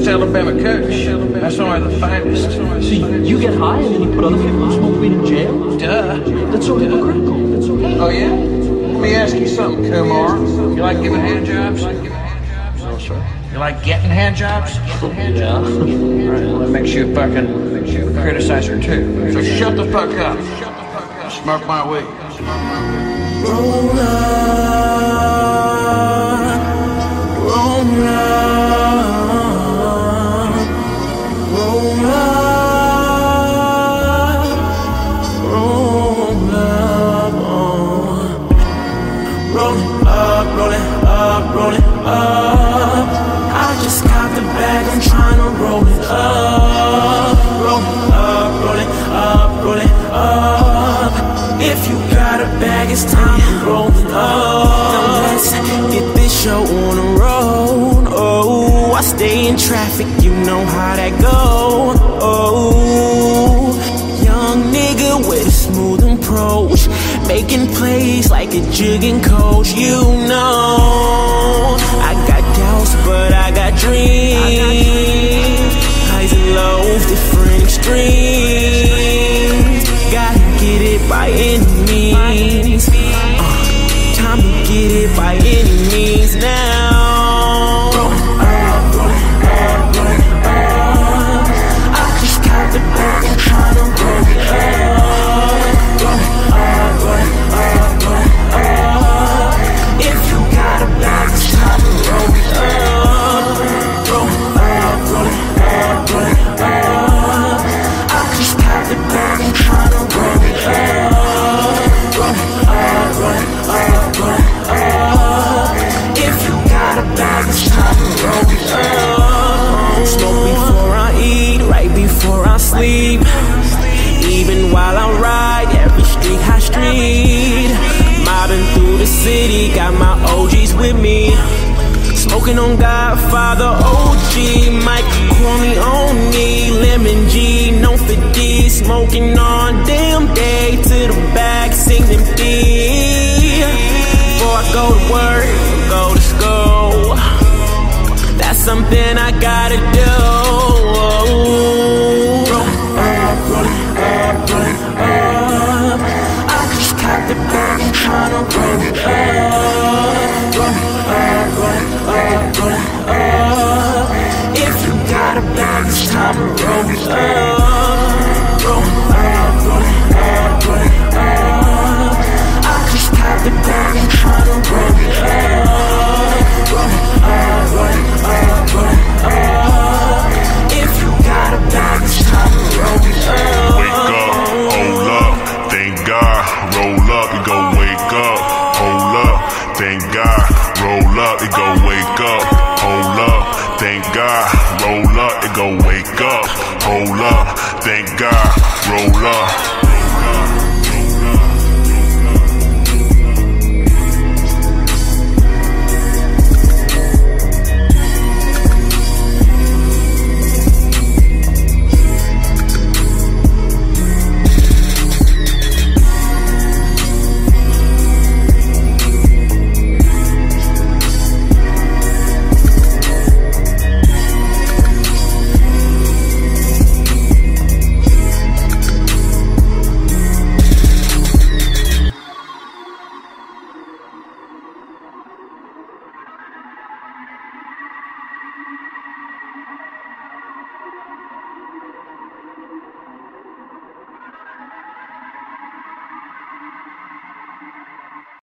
Alabama Kush. That's only the finest. So you get high and then you put other people who smoke weed in jail? Duh. That's so hypocritical. Oh yeah? Let me ask you something, Kumar. You like giving hand jobs? No, sir. You like getting hand jobs? Yeah. Alright, well, that makes you a fucking criticizer too. So shut the fuck up. Smoke my weed. Roll up, roll up, roll up, roll up, rolling up, rolling up, rolling up. I just got the bag, I'm trying to roll it up, rolling up, rolling up, rolling up. If you got a bag, it's time to roll it up. Now let's get this show on the road. Oh, I stay in traffic, you know how that go. Oh, young nigga with a smooth approach, making plays like a jigging coach. You know, I got doubts, but I got dreams. Highs and lows, different extremes. Gotta get it by any means. Time to get it by any means now. Rolling up, rolling up, rolling up. I just got the bag and trying to roll it up. Rolling up, rolling up, rolling up. If you got a bag, it's time to roll it up. Rolling up, rolling up, rolling up. I just got the bag and trying to roll it up. Rolling up, rolling up, rolling up. If you got a bag, it's time to roll it up. Smoke before I eat, right before I sleep. Even while I ride, every street, high street. Mobbing through the city, got my OGs with me. Smoking on Godfather, OG, Mike, Kwame, Oni, Lemon G, no 50, smoking on damn day to the back, sing them D. Before I go to work, go to school, that's something I gotta do. Rolling up, rolling up, rolling up. I just got the bag and tryna roll it up. Rolling up, rolling up, rolling up. If you got a bag, it's time to roll it up. Rolling up, rolling up, rolling up. I just got the bag and tryna roll it up. Rolling up, rolling up, rolling up. If you got a bag, it's time to roll it up. Wake up, hold up, thank God. Roll up, you go wake up. Hold up, thank God. Roll up, it go wake up. Hold up, thank God. Roll up, it go wake up. Hold up, thank God. Roll up.